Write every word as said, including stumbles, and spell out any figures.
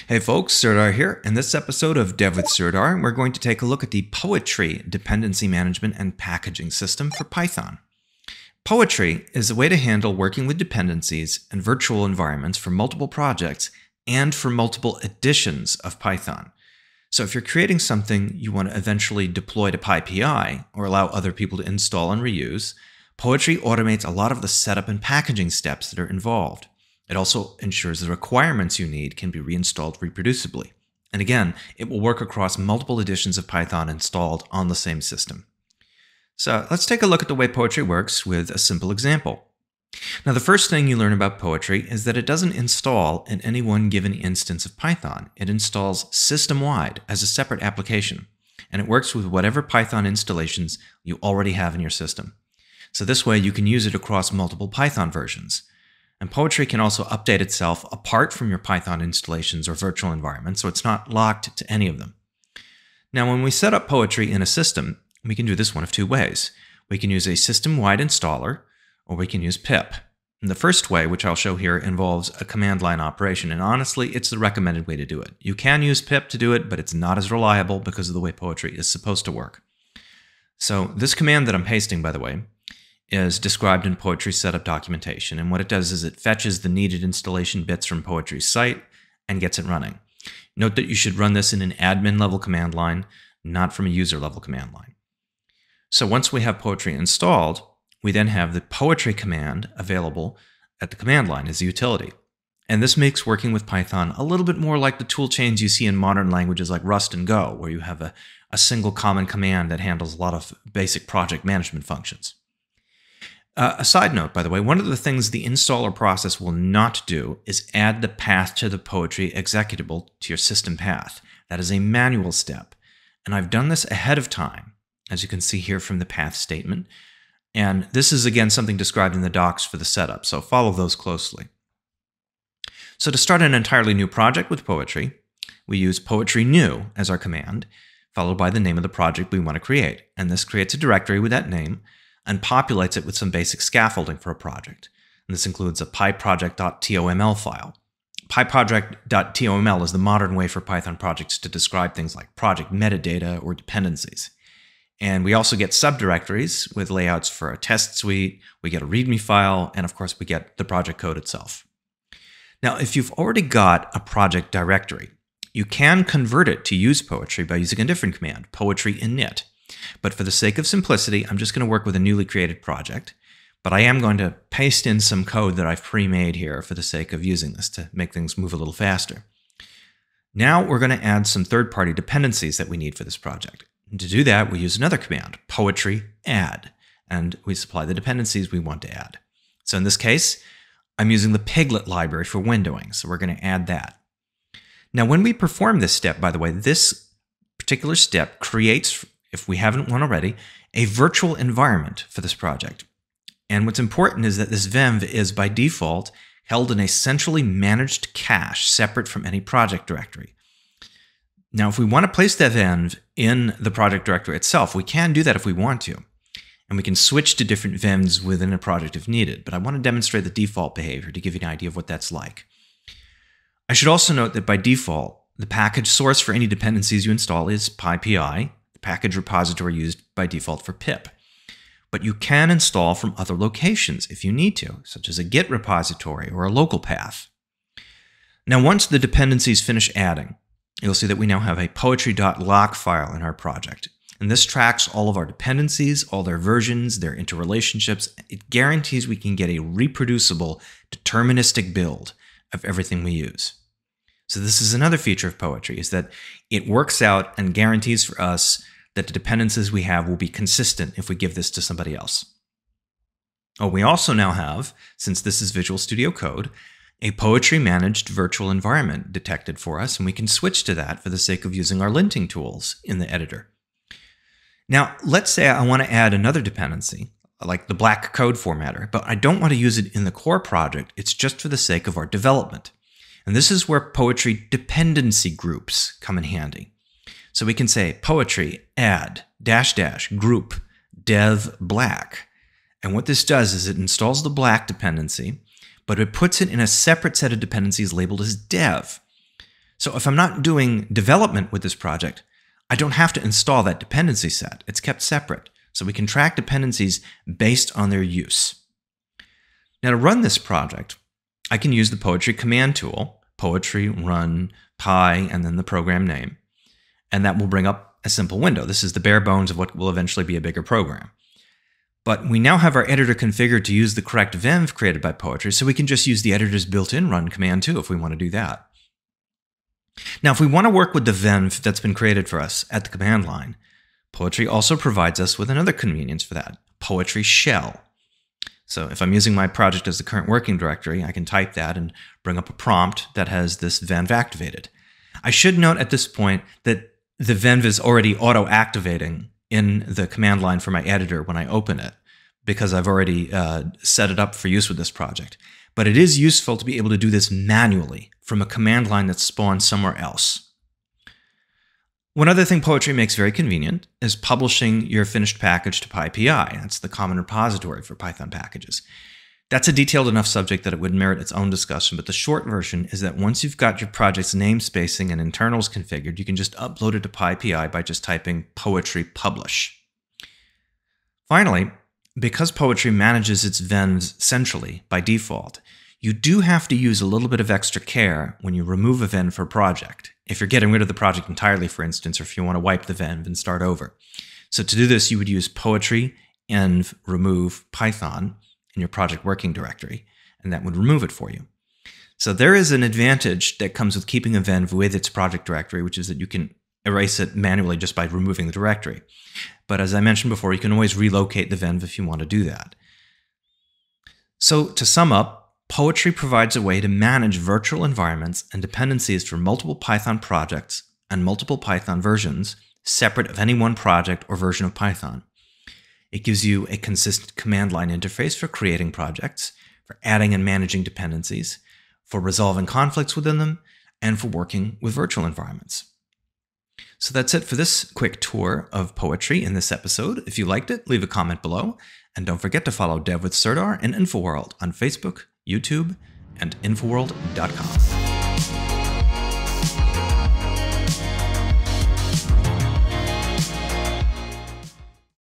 Hey folks, Serdar here. In this episode of Dev with Serdar, we're going to take a look at the Poetry dependency management and packaging system for Python. Poetry is a way to handle working with dependencies and virtual environments for multiple projects and for multiple editions of Python. So if you're creating something you want to eventually deploy to PyPI or allow other people to install and reuse, Poetry automates a lot of the setup and packaging steps that are involved. It also ensures the requirements you need can be reinstalled reproducibly. And again, it will work across multiple editions of Python installed on the same system. So let's take a look at the way Poetry works with a simple example. Now, the first thing you learn about Poetry is that it doesn't install in any one given instance of Python. It installs system-wide as a separate application, and it works with whatever Python installations you already have in your system. So this way you can use it across multiple Python versions. And Poetry can also update itself apart from your Python installations or virtual environments, so it's not locked to any of them. Now, when we set up Poetry in a system, we can do this one of two ways. We can use a system-wide installer, or we can use pip. And the first way, which I'll show here, involves a command line operation, and honestly, it's the recommended way to do it. You can use pip to do it, but it's not as reliable because of the way Poetry is supposed to work. So this command that I'm pasting, by the way, is described in Poetry setup documentation, and what it does is it fetches the needed installation bits from Poetry's site and gets it running. Note that you should run this in an admin level command line, not from a user level command line. So once we have Poetry installed, we then have the Poetry command available at the command line as a utility. And this makes working with Python a little bit more like the tool chains you see in modern languages like Rust and Go, where you have a, a single common command that handles a lot of basic project management functions. Uh, a side note, by the way, one of the things the installer process will not do is add the path to the Poetry executable to your system path. That is a manual step. And I've done this ahead of time, as you can see here from the path statement. And this is, again, something described in the docs for the setup, so follow those closely. So to start an entirely new project with Poetry, we use Poetry new as our command, followed by the name of the project we want to create. And this creates a directory with that name and populates it with some basic scaffolding for a project. And this includes a pyproject.toml file. pyproject.toml is the modern way for Python projects to describe things like project metadata or dependencies. And we also get subdirectories with layouts for a test suite, we get a README file, and of course we get the project code itself. Now, if you've already got a project directory, you can convert it to use Poetry by using a different command, poetry init. But for the sake of simplicity, I'm just going to work with a newly created project. But I am going to paste in some code that I've pre-made here for the sake of using this to make things move a little faster. Now we're going to add some third-party dependencies that we need for this project. And to do that, we use another command, poetry add, and we supply the dependencies we want to add. So in this case, I'm using the Piglet library for windowing, so we're going to add that. Now when we perform this step, by the way, this particular step creates, if we haven't one already, a virtual environment for this project. And what's important is that this venv is by default held in a centrally managed cache separate from any project directory. Now, if we want to place that venv in the project directory itself, we can do that if we want to. And we can switch to different venvs within a project if needed. But I want to demonstrate the default behavior to give you an idea of what that's like. I should also note that by default, the package source for any dependencies you install is PyPI, package repository used by default for pip. But you can install from other locations if you need to, such as a Git repository or a local path. Now, once the dependencies finish adding, you'll see that we now have a poetry.lock file in our project. And this tracks all of our dependencies, all their versions, their interrelationships. It guarantees we can get a reproducible, deterministic build of everything we use. So this is another feature of Poetry, is that it works out and guarantees for us that the dependencies we have will be consistent if we give this to somebody else. Oh, we also now have, since this is Visual Studio Code, a Poetry managed virtual environment detected for us, and we can switch to that for the sake of using our linting tools in the editor. Now, let's say I want to add another dependency, like the black code formatter, but I don't want to use it in the core project. It's just for the sake of our development. And this is where Poetry dependency groups come in handy. So we can say poetry add dash dash group dev black. And what this does is it installs the black dependency, but it puts it in a separate set of dependencies labeled as dev. So if I'm not doing development with this project, I don't have to install that dependency set. It's kept separate. So we can track dependencies based on their use. Now to run this project, I can use the Poetry command tool, poetry run py and then the program name. And that will bring up a simple window. This is the bare bones of what will eventually be a bigger program. But we now have our editor configured to use the correct venv created by Poetry, so we can just use the editor's built-in run command too if we want to do that. Now, if we want to work with the venv that's been created for us at the command line, Poetry also provides us with another convenience for that, Poetry shell. So if I'm using my project as the current working directory, I can type that and bring up a prompt that has this venv activated. I should note at this point that the venv is already auto-activating in the command line for my editor when I open it, because I've already uh, set it up for use with this project. But it is useful to be able to do this manually from a command line that's spawned somewhere else. One other thing Poetry makes very convenient is publishing your finished package to PyPI. That's the common repository for Python packages. That's a detailed enough subject that it would merit its own discussion, but the short version is that once you've got your project's namespacing and internals configured, you can just upload it to PyPI by just typing Poetry publish. Finally, because Poetry manages its venvs centrally by default, you do have to use a little bit of extra care when you remove a venv for a project. If you're getting rid of the project entirely, for instance, or if you want to wipe the venv and start over. So to do this, you would use Poetry env remove Python in your project working directory, and that would remove it for you. So there is an advantage that comes with keeping a venv with its project directory, which is that you can erase it manually just by removing the directory. But as I mentioned before, you can always relocate the venv if you want to do that. So to sum up, Poetry provides a way to manage virtual environments and dependencies for multiple Python projects and multiple Python versions, separate of any one project or version of Python. It gives you a consistent command line interface for creating projects, for adding and managing dependencies, for resolving conflicts within them, and for working with virtual environments. So that's it for this quick tour of Poetry in this episode. If you liked it, leave a comment below, and don't forget to follow Dev with Serdar and InfoWorld on Facebook, YouTube, and Infoworld dot com.